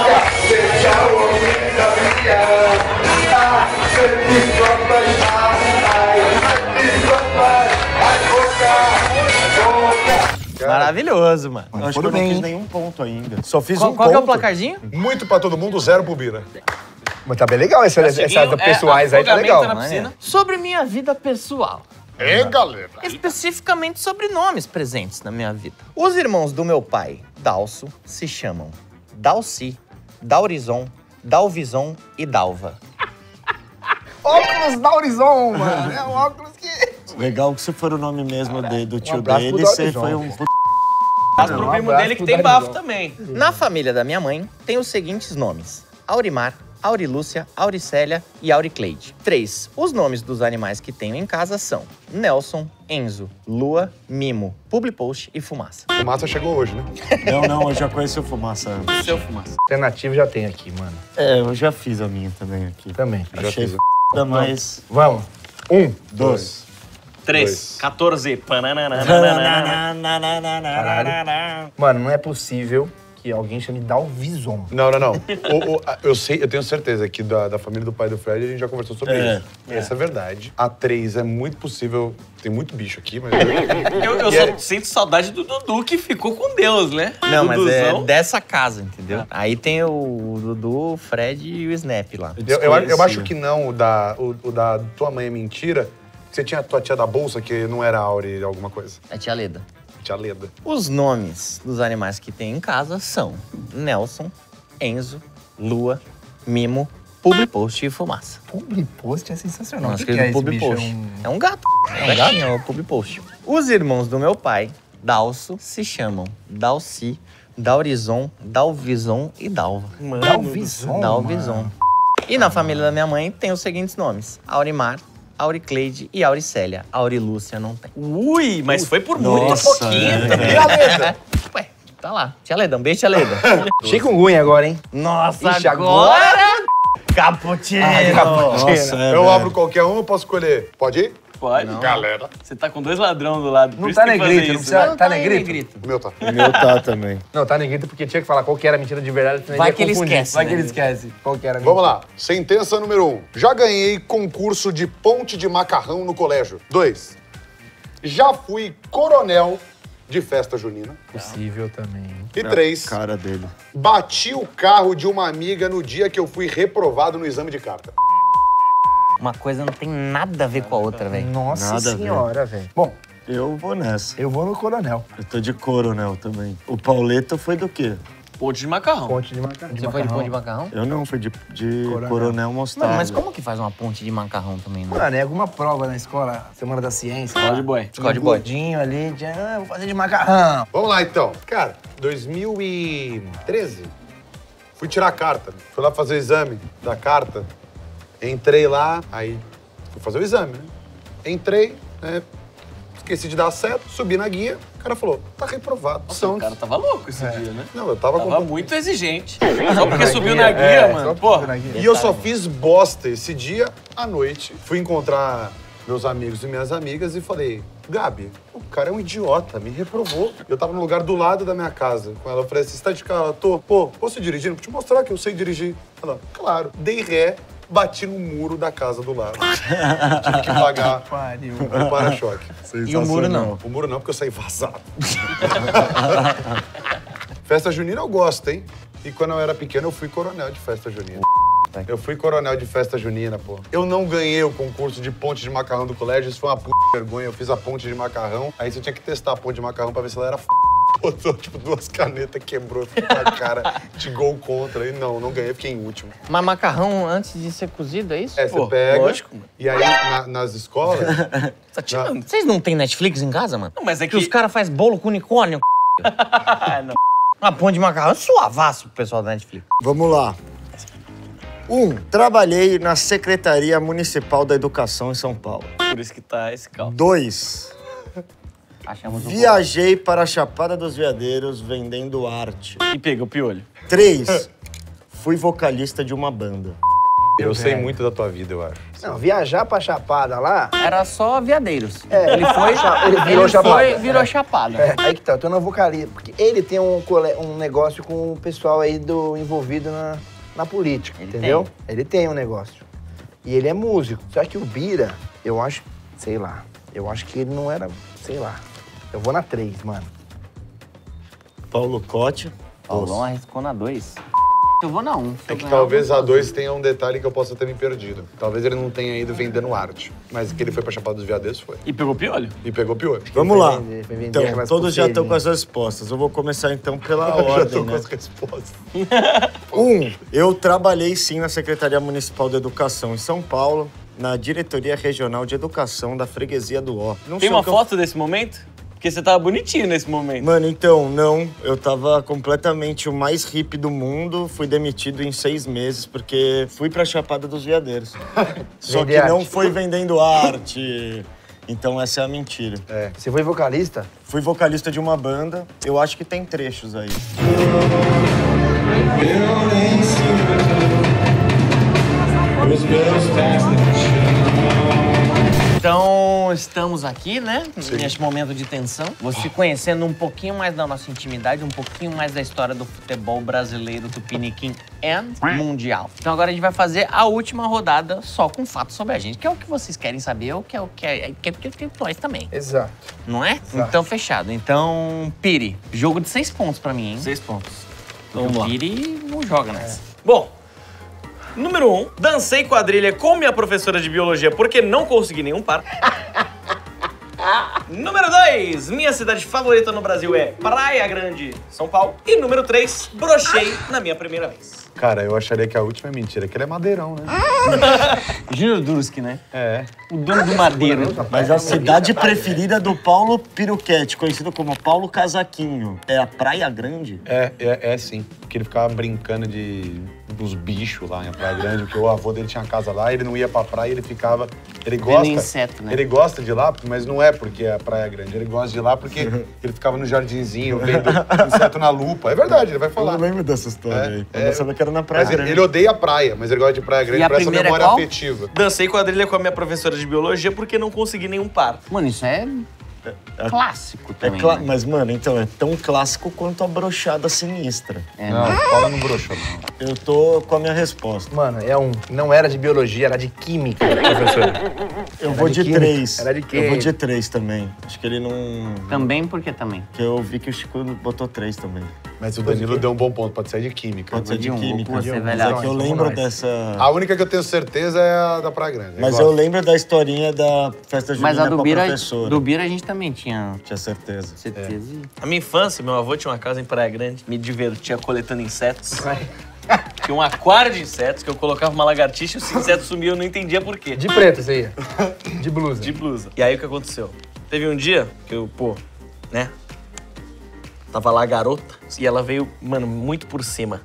S5: Maravilhoso, mano.
S4: Eu acho
S3: Foram
S4: que eu não
S3: bem,
S4: fiz
S3: hein?
S4: nenhum ponto ainda. Só fiz
S5: Qual,
S4: um
S5: qual
S4: ponto.
S5: que é o placarzinho?
S2: Muito pra todo mundo, zero pro Bira.
S3: Mas tá bem legal essa, essas
S6: Seguinho,
S3: pessoais
S6: é,
S3: aí, tá
S6: afogamento
S3: legal.
S6: na piscina.
S5: Sobre minha vida pessoal.
S2: É, galera.
S5: Especificamente sobre nomes presentes na minha vida. Os irmãos do meu pai, Dalso, se chamam Dalci, Daurizon, Dalvizon e Dalva.
S3: Óculos da Horizon, mano. É um óculos que...
S4: Legal que se for o nome mesmo de- do tio
S3: abraço
S4: dele,
S3: pro
S4: você
S3: Dorizon.
S4: foi um... puto-
S6: Abraço pro
S3: Um
S6: primo
S3: abraço
S6: dele que
S3: pro
S6: tem
S3: Daniel.
S6: bafo também.
S5: Na família da minha mãe, tem os seguintes nomes: Aurimar, Aurilúcia, Auricélia e Auricleide. três. Os nomes dos animais que tenho em casa são Nelson, Enzo, Lua, Mimo, Publipost e Fumaça.
S2: Fumaça chegou hoje, né?
S4: Não, não, eu já conheço o Fumaça antes.
S6: Seu Fumaça.
S3: Alternativa já tem aqui, mano.
S4: É, eu já fiz a minha também aqui.
S3: Também.
S2: Já
S4: Achei
S2: fiz.
S4: f***, mas...
S3: Vamos. Um.
S4: Dois.
S6: três. quatorze. Pananana.
S3: Caralho. Mano, não é possível que alguém chame Dalvison.
S2: Não, não, não. O- o- a- eu sei, eu tenho certeza que da, da família do pai do Fred a gente já conversou sobre
S4: É,
S2: isso. Essa é verdade. A três é muito possível. Tem muito bicho aqui, mas.
S6: Eu, eu
S2: E
S6: só
S2: é-
S6: sinto saudade do Dudu, que ficou com Deus, né?
S5: Não, mas é
S6: Duduzão.
S5: dessa casa, entendeu? Aí tem o Dudu, o Fred e o Snap lá.
S2: Eu, eu, eu acho que não, o da, o, o da tua mãe é mentira. Você tinha a tua tia da bolsa, que não era Auri alguma coisa.
S5: É tia Leda.
S2: Tia Leda.
S5: Os nomes dos animais que tem em casa são Nelson, Enzo, Lua, Mimo, Publipost e Fumaça.
S3: Publipost é sensacional.
S5: Nossa,
S3: o que, que é esse bicho?
S5: Publipost.
S3: É um...
S5: É um gato. É um gatinho, é o Publipost. Os irmãos do meu pai, Dalso, se chamam Dalci, Daurizon, Dalvison e Dalva.
S3: Dalvison,
S5: Dalvison.
S3: mano.
S5: E na família da minha mãe tem os seguintes nomes: Aurimar, Auricleide e Auricélia. Aurilúcia não tem.
S6: Ui, mas foi por muito
S4: Nossa,
S6: pouquinho
S4: é.
S6: também.
S2: Tia Leda!
S5: Ué, tá lá. Tia Leda, um beijo, tia Leda.
S3: Chikungunya agora, hein?
S5: Nossa,
S3: Ixi,
S5: agora... Caputino!
S4: Nossa, é,
S2: eu
S4: velho.
S2: abro qualquer um, eu posso escolher. Pode ir?
S6: Pode.
S2: Galera.
S6: Você tá com dois ladrão do lado. por
S3: Não
S6: isso
S3: tá
S6: tem que fazer
S3: negrito, não
S6: isso,
S3: precisa-
S6: né?
S3: tá negrito?
S2: O meu tá.
S4: O meu tá também.
S3: Não, tá negrito porque tinha que falar qual que era a mentira de verdade. senão
S5: Vai
S3: ia
S5: que ele
S3: confundir.
S5: esquece,
S3: Vai
S5: né?
S3: que ele esquece qual que era a
S2: Vamos
S3: mentira.
S2: lá. Sentença número um. Já ganhei concurso de ponte de macarrão no colégio. Dois. Já fui coronel de festa junina.
S3: Possível também.
S2: E três.
S4: Cara dele.
S2: Bati o carro de uma amiga no dia que eu fui reprovado no exame de carta.
S5: Uma coisa não tem nada a ver com a outra, velho.
S3: Nossa
S4: Nada a ver.
S3: senhora, velho. Bom,
S4: Eu vou nessa.
S3: eu vou no coronel.
S4: Eu tô de coronel também. O Pauleto foi do quê?
S6: Ponte de macarrão.
S3: Ponte de macarrão.
S5: Você foi de pão de macarrão?
S4: Eu não, fui de, de
S3: Coronel.
S4: coronel, mostarda.
S5: Mano, mas como que faz uma ponte de macarrão também, né?
S3: Mano, é alguma prova na escola, Semana da Ciência.
S6: Escola de boy.
S5: Escola de
S3: Um
S5: boy.
S3: gordinho ali, de, ah, vou fazer de macarrão.
S2: Vamos lá, então. Cara, dois mil e treze, fui tirar a carta. Fui lá fazer o exame da carta. Entrei lá, aí fui fazer o exame, né? Entrei, né? Esqueci de dar certo, subi na guia. O cara falou, tá reprovado.
S6: Nossa, o cara tava louco esse dia, né?
S2: Não, eu tava,
S6: Tava
S2: com...
S6: muito exigente. Só porque subiu
S3: guia,
S6: na guia,
S3: é,
S6: mano.
S3: só
S6: Pô,
S3: subiu na guia.
S2: E eu só fiz bosta esse dia à noite. Fui encontrar meus amigos e minhas amigas e falei, Gabi, o cara é um idiota, me reprovou. Eu tava no lugar do lado da minha casa com ela. Eu falei assim, você tá de carro? Ela, tô. Pô, posso ir dirigindo? Pra te mostrar que eu sei dirigir. Ela, claro. Dei ré, bati no muro da casa do lado. Tive que pagar
S3: Pariu.
S2: o para-choque.
S5: E o muro não.
S2: O muro não, porque eu saí vazado. Festa junina eu gosto, hein? E quando eu era pequeno, eu fui coronel de festa junina. Eu fui coronel de festa junina, pô. Eu não ganhei o concurso de ponte de macarrão do colégio, isso foi uma puta vergonha. Eu fiz a ponte de macarrão, aí você tinha que testar a ponte de macarrão pra ver se ela era f... Botou, tipo, duas canetas, quebrou, ficou com a cara de gol contra. E não, não ganhei, fiquei em último.
S5: Mas macarrão antes de ser cozido, é isso?
S2: É, você
S6: Pô,
S2: pega,
S6: lógico.
S2: e aí na- nas escolas...
S6: tá tirando.
S5: Vocês não têm Netflix em casa, mano?
S6: Não, mas é
S5: Que
S6: que...
S5: os caras fazem bolo com unicórnio.
S6: não.
S5: Uma ponte de macarrão é suavaço pro pessoal da Netflix.
S4: Vamos lá. Um, trabalhei na Secretaria Municipal da Educação em São Paulo.
S6: Por isso que tá esse caldo.
S4: Dois,
S5: Achamos um
S4: viajei para a Chapada dos Veadeiros vendendo arte.
S6: E pega o piolho.
S4: Três, fui vocalista de uma banda.
S2: Eu sei
S3: velho.
S2: muito da tua vida, eu acho.
S3: Não, viajar pra Chapada lá...
S5: Era só veadeiros.
S3: É,
S5: Ele foi,
S3: ele virou
S5: ele
S3: chapada.
S5: foi, virou chapada.
S3: É, aí que tá, eu tô na vocalista. Porque ele tem um, cole- um negócio com o pessoal aí do, envolvido na, na política,
S5: Ele
S3: entendeu? Ele tem um negócio. E ele é músico. Só que o Bira, eu acho, sei lá, eu acho que ele não era, sei lá. Eu vou na três, mano.
S4: Paulo Cotti.
S5: Paulão arriscou na dois. Eu vou na um. Se
S2: É
S5: eu
S2: que
S5: ganhar,
S2: talvez
S5: eu
S2: a
S5: vou
S2: dois tenha um detalhe que eu possa ter me perdido. Talvez ele não tenha ido vendendo arte. Mas que ele foi pra Chapada dos Veadeiros, foi.
S6: E pegou o piolho.
S2: E pegou pior.
S4: Vamos
S3: Vai
S4: lá.
S3: vender- vai vender
S4: Então,
S3: aquelas
S4: todos já estão
S3: pulseirinhas.
S4: com as respostas. Eu vou começar então pela
S2: Já tô
S4: ordem,
S2: com
S4: né?
S2: as respostas.
S4: Um, eu trabalhei sim na Secretaria Municipal de Educação em São Paulo, na Diretoria Regional de Educação da Freguesia do Ó. Não
S6: Tem
S4: sei o
S6: uma
S4: que eu-
S6: foto desse momento? Porque você tava bonitinho nesse momento.
S4: Mano, então, não. Eu tava completamente o mais hippie do mundo. Fui demitido em seis meses porque fui pra Chapada dos Veadeiros. Só que
S3: Vender
S4: não
S3: arte.
S4: foi vendendo arte. Então essa é a mentira.
S3: É. Você foi vocalista?
S4: Fui vocalista de uma banda. Eu acho que tem trechos aí.
S5: Então, estamos aqui, né? Neste momento de tensão. Você conhecendo um pouquinho mais da nossa intimidade, um pouquinho mais da história do futebol brasileiro, tupiniquim and mundial. Então agora a gente vai fazer a última rodada só com fatos sobre a gente, que é o que vocês querem saber, ou que é o que é, que é, que é, que é nós também.
S3: Exato.
S5: Não é? Então, fechado. Então, Piri, jogo de seis pontos pra mim, hein?
S6: Seis pontos.
S5: Vamos
S6: Vamos
S5: o
S6: lá.
S5: Piri não joga nessa.
S6: Bom, número um, dancei quadrilha com minha professora de biologia porque não consegui nenhum par. Número dois, minha cidade favorita no Brasil é Praia Grande, São Paulo. E número três, brochei na minha primeira vez.
S2: Cara, eu acharia que a última é mentira, que ele é madeirão, né?
S5: Júnior Durski, né?
S2: É.
S5: O dono do madeiro.
S4: Mas a cidade preferida do Paulo Piruquete, conhecido como Paulo Casaquinho, é a Praia Grande?
S2: É, é, é sim. Porque ele ficava brincando de dos bichos lá em Praia Grande, porque o avô dele tinha casa lá, ele não ia pra praia, ele ficava... Ele gosta,
S5: inseto, né?
S2: Ele gosta de ir lá, mas não é porque é a Praia Grande, ele gosta de ir lá porque ele ficava no jardinzinho, vendo inseto na lupa. É verdade, ele vai
S4: Eu
S2: falar.
S4: não lembro dessa história
S2: É,
S4: aí. Eu
S2: é.
S4: não sabia que era na Praia
S2: Mas ele,
S4: Grande.
S2: ele odeia a praia, mas ele gosta de Praia Grande
S5: E a
S2: por essa
S5: primeira é
S2: memória
S5: qual?
S2: afetiva.
S6: Dancei quadrilha com a minha professora de biologia porque não consegui nenhum par.
S5: Mano, isso é clássico
S4: É
S5: também.
S4: cla-
S5: né?
S4: Mas, mano, então é tão clássico quanto a brochada sinistra.
S5: É,
S2: Não,
S5: né?
S2: fala no broxo, não.
S4: Eu tô com a minha resposta.
S3: Mano, é um. Não era de biologia, era de química, professor.
S4: Eu
S3: Era
S4: vou
S3: de
S4: de,
S3: química.
S4: três.
S3: Era de quê?
S4: Eu vou de três também. Acho que ele não...
S5: Também porque também.
S4: Que eu vi que o Chico botou três também.
S2: Mas o Danilo deu um bom ponto, pode ser de química.
S4: Pode ser de
S5: de um,
S4: química.
S5: vou com você,
S4: Mas
S5: velho.
S4: é que eu
S3: Vamos
S4: lembro
S3: nós.
S4: dessa...
S2: A única que eu tenho certeza é a da Praia Grande.
S4: Mas
S2: gosto.
S4: eu lembro da historinha da festa junina
S5: Mas a do
S4: com a
S5: Bira,
S4: professora.
S5: do Bira a gente também tinha
S4: Tinha certeza.
S5: certeza.
S6: Na minha infância, meu avô tinha uma casa em Praia Grande, me divertia coletando insetos. Tinha um aquário de insetos que eu colocava uma lagartixa e os insetos sumiam, eu não entendia por quê.
S3: De preto, você ia. De blusa.
S6: De blusa. E aí o que aconteceu? Teve um dia que eu, pô, né? Tava lá a garota e ela veio, mano, muito por cima.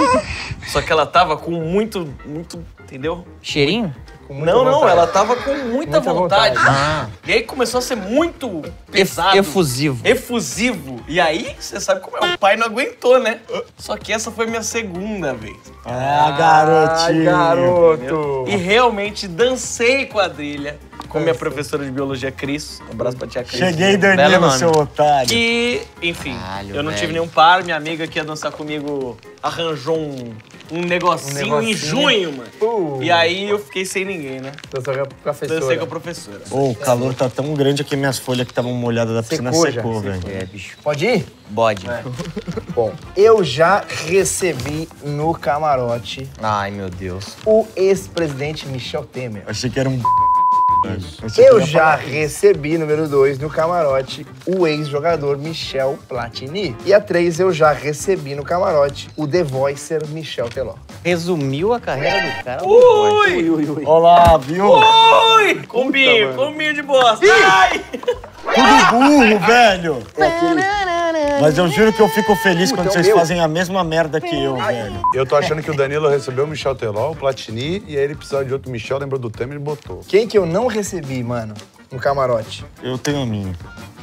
S6: Só que ela tava com muito, muito, entendeu?
S5: Cheirinho?
S3: Com muita
S6: Não, não,
S3: vontade.
S6: ela tava com muita,
S3: Muita
S6: vontade.
S3: vontade.
S5: Ah.
S6: E aí começou a ser muito pesado.
S5: Efusivo.
S6: Efusivo. E aí, você sabe como é, o pai não aguentou, né? Só que essa foi minha segunda vez.
S4: Ah, garotinho.
S3: Ai, garoto.
S6: E realmente dancei quadrilha com minha professora de biologia, Cris. Um abraço pra tia Cris.
S4: Cheguei,
S5: Belo
S4: Danilo,
S5: nome.
S4: seu otário.
S6: E, enfim,
S5: Caralho,
S6: eu não
S5: velho.
S6: tive nenhum par. Minha amiga que ia dançar comigo arranjou um, um, negocinho,
S3: Um
S6: em
S3: negocinho.
S6: junho, mano.
S3: Uh.
S6: E aí eu fiquei sem ninguém, né?
S3: Dançou com a professora.
S6: Dancei com a professora.
S4: Ô, o calor tá tão grande que minhas folhas que estavam molhadas da piscina
S3: Secou já,
S4: secou, velho.
S5: É, bicho.
S3: Pode ir?
S5: Bode.
S3: Bom, eu já recebi no camarote
S5: Ai, meu Deus.
S3: o ex-presidente Michel Temer.
S4: Achei que era um... Achei que
S3: Eu
S4: era
S3: já recebi, número dois, no camarote, o ex-jogador Michel Platini. E a três, eu já recebi no camarote o The Voicer Michel Teló.
S5: Resumiu a carreira do cara. do
S6: Ui!
S5: Bode.
S4: Olá, viu?
S6: Ui! Combinho, combinho de bosta. Ai!
S4: Tudo burro, velho. Mas eu juro que eu fico feliz quando
S3: Puta, é o
S4: vocês
S3: meu.
S4: fazem a mesma merda que eu, velho.
S2: Eu tô achando que o Danilo recebeu o Michel Teló, o Platini, e aí ele precisava de outro Michel, lembrou do Temer e botou.
S3: Quem que eu não recebi, mano, no camarote?
S4: Eu tenho a minha.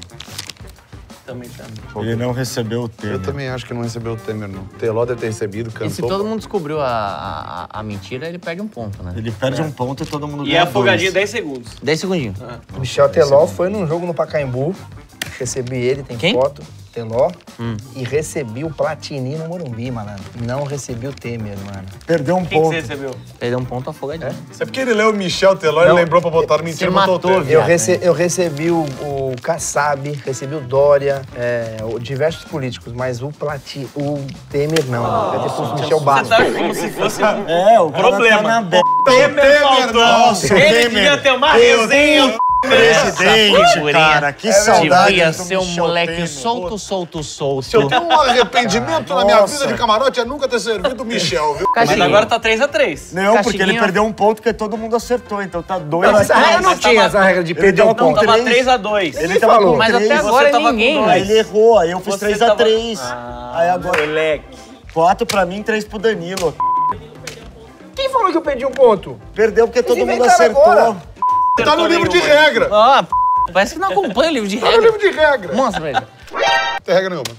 S6: Também, também.
S4: Ele não recebeu o Temer.
S2: Eu também acho que não recebeu o Temer, não. Teló deve ter recebido, cantou.
S5: E se todo mundo descobriu a, a, a mentira, ele perde um ponto, né?
S4: Ele perde um ponto e todo mundo
S6: E
S4: ganha
S6: é afogadinha
S4: dois.
S6: dez segundos.
S5: dez segundinhos.
S3: O Michel Teló foi num jogo no Pacaembu. Recebi ele, tem
S5: Quem?
S3: foto. Teló. E recebi o Platini no Morumbi, malandro. Não recebi o Temer, mano.
S4: Perdeu um
S6: Quem que
S4: ponto.
S6: você recebeu?
S5: Perdeu um ponto afogadinho.
S2: É porque ele leu o Michel Teló e
S3: Não.
S2: lembrou pra botar no mentira
S5: Se
S2: e botou o
S5: matou,
S2: Temer.
S5: viado.
S3: Eu, rece- eu recebi o, o Kassab, recebi o Dória, é, o- diversos políticos, mas o Platini, o Temer não. Deve ter posto o Michel
S6: Você
S3: Barros.
S6: tá como se fosse um
S4: É, o cara
S6: problema.
S4: tá na be...
S6: Temer faltou.
S4: nossa,
S6: Ele
S4: Temer.
S6: devia ter uma
S4: Eu
S6: resenha
S4: Presidente,
S5: figurinha.
S4: cara, que saudade
S5: Devia
S4: do
S5: ser um
S4: Michel
S5: moleque
S4: Temer.
S5: solto, solto, solto.
S2: Se eu tenho um arrependimento na minha
S4: Nossa.
S2: vida de camarote é nunca ter servido o Michel, viu?
S6: Mas
S5: Cachiguinha.
S6: agora tá três a três.
S4: Não, porque ele
S5: Cachiguinha.
S4: perdeu um ponto que todo mundo acertou, então tá dois.
S3: Não, essa regra não
S6: mas
S3: tinha,
S6: tava-
S3: essa regra de
S4: Ele
S3: perder um
S4: tava com
S3: ponto.
S6: Tava
S4: três.
S6: três a dois.
S4: Ele tava
S3: falou.
S4: com
S5: Mas
S4: três.
S5: até agora
S6: tava
S5: ninguém.
S6: com
S4: Aí ele errou, aí eu fiz
S6: Você
S4: três
S6: tava-
S4: a três.
S6: Ah,
S4: Aí agora
S6: moleque.
S4: quatro pra mim, três pro Danilo.
S3: Quem falou que eu perdi um ponto?
S4: Perdeu porque todo mundo
S3: inventaram
S4: acertou.
S3: agora.
S2: Tá no livro de regra.
S5: Ó, parece que não acompanha o livro de
S2: Tá no
S5: regra.
S2: livro de regra.
S5: Mostra pra ele.
S2: Não tem regra nenhuma.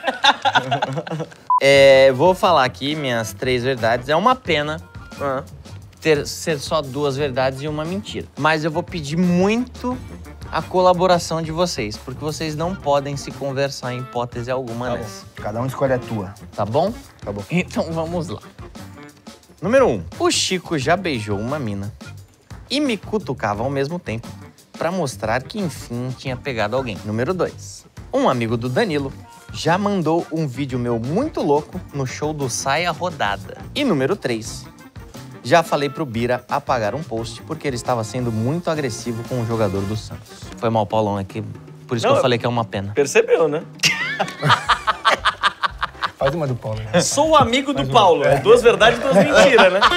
S5: É, vou falar aqui minhas três verdades. É uma pena ter, ser só duas verdades e uma mentira. Mas eu vou pedir muito a colaboração de vocês, porque vocês não podem se conversar em hipótese alguma nessa.
S3: Cada um escolhe a tua.
S5: Tá bom?
S3: Tá bom.
S5: Então vamos lá. Número um. O Chico já beijou uma mina e me cutucava ao mesmo tempo pra mostrar que enfim tinha pegado alguém. Número dois. Um amigo do Danilo já mandou um vídeo meu muito louco no show do Saia Rodada. E número três. Já falei pro Bira apagar um post porque ele estava sendo muito agressivo com o jogador do Santos. Foi mal, Paulão, é que por isso
S6: Não,
S5: que eu falei que é uma pena.
S6: Percebeu, né?
S3: Faz uma do Paulo, né?
S6: Sou o amigo do Paulo. É duas verdades e duas mentiras, né?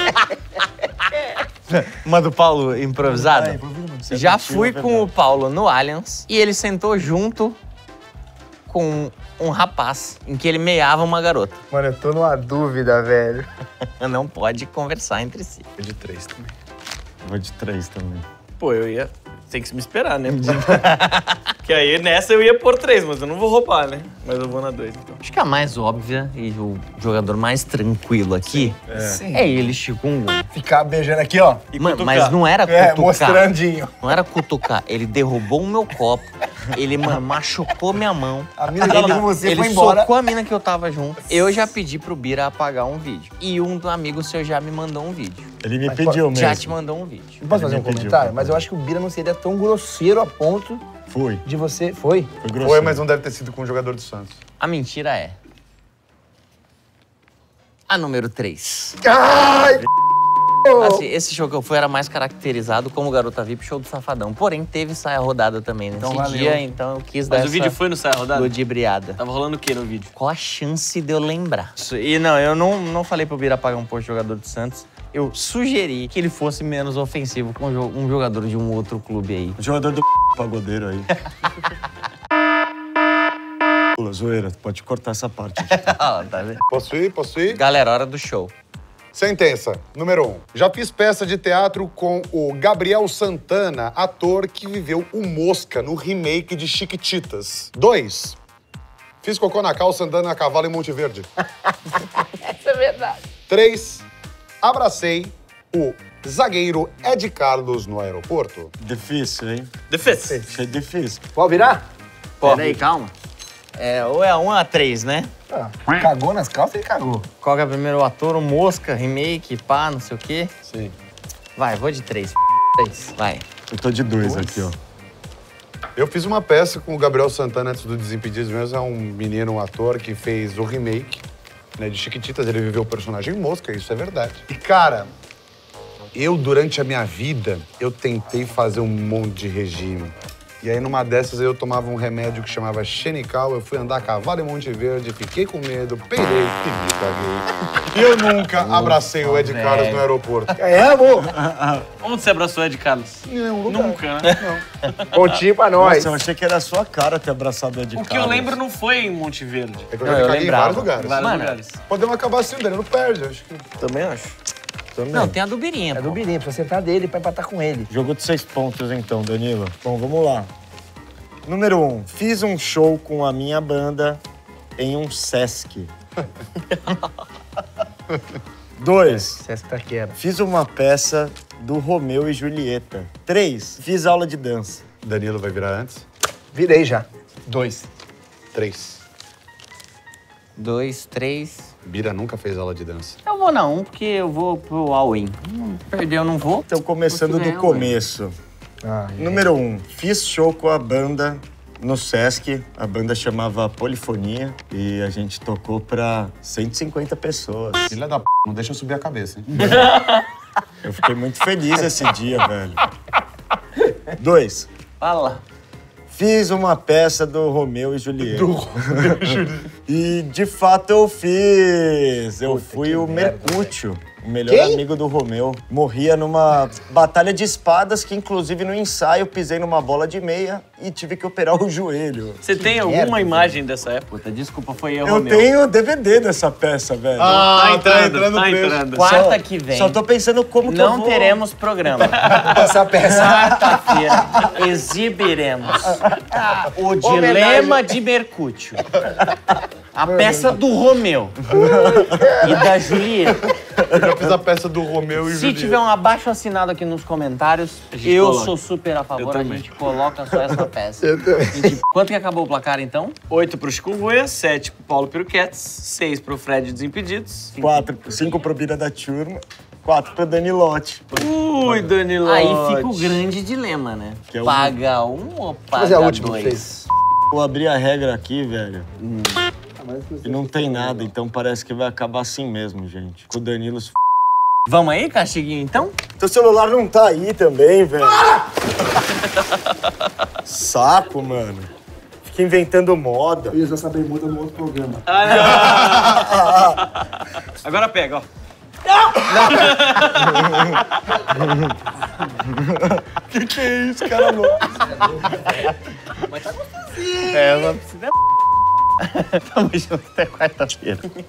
S5: Uma do Paulo improvisada? Já fui com o Paulo no Allianz e ele sentou junto com um rapaz em que ele meiava uma garota.
S3: Mano, eu tô numa dúvida, velho.
S5: Não pode conversar entre si.
S2: De três também.
S4: Vou de três também.
S6: Pô, eu ia... Tem que me esperar, né? Que aí nessa eu ia pôr três, mas eu não vou roubar, né? Mas eu vou na dois, então.
S5: Acho que a mais óbvia e o jogador mais tranquilo aqui é, ele, Chico Ungu.
S3: Ficar beijando aqui, ó.
S5: Mano, mas não era
S3: É,
S5: cutucar.
S3: mostrandinho.
S5: Não era cutucar. Ele derrubou o meu copo. Ele, mano, machucou minha mão.
S3: A mina que tava
S5: ele,
S3: com você
S5: ele
S3: foi embora.
S5: socou a mina que eu tava junto. Eu já pedi pro Bira apagar um vídeo. E um amigo seu já me mandou um vídeo.
S4: Ele me
S3: Mas
S4: pediu mesmo.
S5: Já te mandou um vídeo.
S3: Não posso
S4: Ele
S3: fazer
S4: me
S3: um
S4: pediu
S3: comentário?
S4: pra
S3: Mas eu acho que o Bira não seria tão grosseiro a ponto
S4: Fui.
S3: de você... Foi?
S4: Foi grosseiro.
S2: Foi, mas não deve ter sido com o jogador do Santos.
S5: A mentira é... A número três.
S3: Ai!
S5: Assim, esse show que eu fui era mais caracterizado como Garota V I P, show do Safadão. Porém, teve saia rodada também nesse
S3: Então, valeu.
S5: dia, então eu quis dar
S6: Mas o
S5: essa
S6: vídeo foi no Saia Rodada?
S5: ludibriada.
S6: Tava rolando o que no vídeo?
S5: Qual a chance de eu lembrar? Isso- E não, eu não, não falei pro Bira apagar um post jogador do Santos. Eu sugeri que ele fosse menos ofensivo com jo- um jogador de um outro clube aí.
S4: O jogador do pagodeiro aí. Pula, zoeira, pode cortar essa parte.
S5: Ah, tá vendo?
S2: Posso ir? Posso ir?
S5: Galera, hora do show.
S2: Sentença. Número um. Já fiz peça de teatro com o Gabriel Santana, ator que viveu o Mosca no remake de Chiquititas. Dois. Fiz cocô na calça andando a cavalo em Monte Verde.
S8: Essa é verdade.
S2: Três. Abracei o zagueiro Ed Carlos no aeroporto.
S4: Difícil, hein?
S6: Defesa.
S4: Achei difícil.
S3: Pode virar?
S5: Peraí, calma. É, ou é a um ou a três, né?
S3: Ah, cagou nas calças, ele cagou.
S5: Qual que é o primeiro ator? O Mosca, remake, pá, não sei o quê.
S2: Sim.
S5: Vai, vou de três. Três. Vai.
S4: Eu tô de dois aqui, ó.
S2: Eu fiz uma peça com o Gabriel Santana antes do Desimpedidos mesmo. É um menino, um ator que fez o remake, né, de Chiquititas. Ele viveu o personagem Mosca, isso é verdade. E, cara, eu, durante a minha vida, eu tentei fazer um monte de regime. E aí, numa dessas, eu tomava um remédio que chamava Xenical. Eu fui andar a cavalo em Monte Verde, fiquei com medo, peidei e me caguei. E eu nunca abracei o Ed Carlos no aeroporto.
S3: É, amor.
S6: Onde você abraçou Ed Carlos?
S2: Em nenhum lugar.
S6: Nunca, né?
S3: Pontinho pra nós.
S4: Nossa, eu achei que era a sua cara ter abraçado o Ed
S6: O que eu lembro não foi em Monte Verde.
S2: É que eu
S5: Não,
S2: já
S5: eu
S2: caguei em
S5: lembrava.
S2: vários lugares.
S6: Vários
S5: Mano,
S6: lugares.
S2: Podemos acabar assim, o Danilo perde, acho que.
S6: Também acho.
S5: Não, tem a do Birinha,
S3: É
S5: pô.
S3: do Birinho, precisa sentar dele pra empatar com ele.
S4: Jogou de seis pontos, então, Danilo. Bom, vamos lá. Número um. Fiz um show com a minha banda em um Sesc. Dois.
S3: Sesc tá quieto.
S4: Fiz uma peça do Romeu e Julieta. Três. Fiz aula de dança.
S2: Danilo vai virar antes.
S3: Virei já. Dois.
S2: Três.
S5: Dois, três.
S2: Bira nunca fez aula de dança.
S5: Eu vou na um, porque eu vou pro all-in. Hum, Perdeu, eu não vou.
S4: Então, começando
S5: Você
S4: do
S5: ganhou,
S4: começo.
S3: Ah,
S4: Número um. Fiz show com a banda no Sesc. A banda chamava Polifonia. E a gente tocou pra cento e cinquenta pessoas.
S2: Filha da p, não deixa eu subir a cabeça, hein?
S4: Eu fiquei muito feliz esse dia, velho. Dois.
S5: Fala.
S4: Fiz uma peça do Romeu e Julieta.
S2: Do Romeu e Julieta.
S4: E de fato eu fiz. Eu
S3: Puta,
S4: fui
S3: que
S4: o
S3: merda,
S4: Mercúcio, o melhor
S3: Quem?
S4: amigo do Romeu. Morria numa batalha de espadas que, inclusive, no ensaio pisei numa bola de meia e tive que operar o joelho.
S6: Você tem alguma
S3: merda,
S6: imagem dessa época?
S5: Puta, desculpa, foi eu,
S4: Eu
S5: Romeu.
S4: tenho D V D dessa peça, velho.
S2: Ah, tá entrando
S6: tá
S2: preço.
S6: entrando.
S5: Quarta
S4: Só-
S5: que vem.
S4: Só tô pensando como que eu
S5: Não
S4: vou...
S5: teremos programa.
S3: Essa peça.
S5: Quarta-feira exibiremos o Dilema de Mercúcio. A peça do Romeu e da Julieta.
S2: Eu já fiz a peça do Romeu e
S5: Se
S2: Julieta.
S5: tiver um abaixo assinado aqui nos comentários,
S6: gente
S5: eu
S6: coloca.
S5: sou super a favor,
S6: Eu
S5: a
S6: também.
S5: gente coloca só essa peça.
S3: Eu também.
S5: Gente, quanto que acabou o placar, então?
S6: Oito pro Chikungunya, sete pro Paulo Piruquetes, seis pro Fred Desimpedidos.
S4: Quatro, cinco pro Bira da Turma, quatro pro Danilote.
S6: Ui, Danilo.
S5: Aí fica o grande dilema, né?
S4: Que é o-
S5: Paga um ou paga
S3: Fazer a última,
S5: dois?
S3: vocês.
S4: Vou abrir a regra aqui, velho. E não tem nada, então parece que vai acabar assim mesmo, gente. Com o Danilo... se f***.
S5: Vamos aí, Castiguinho, então?
S4: Teu celular não tá aí também, velho. Saco, mano. Fica inventando moda.
S3: Eu ia usar essa bermuda no outro programa.
S6: Agora pega, ó.
S4: Que que é isso, cara louco?
S5: É, não precisa. Tamo junto até quarta-feira.